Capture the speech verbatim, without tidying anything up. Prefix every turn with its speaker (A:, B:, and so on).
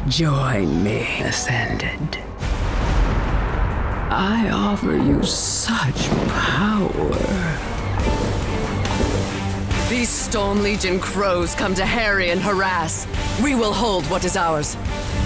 A: Join me, Ascended. I offer you such power.
B: These Stone Legion crows come to harry and harass. We will hold what is ours.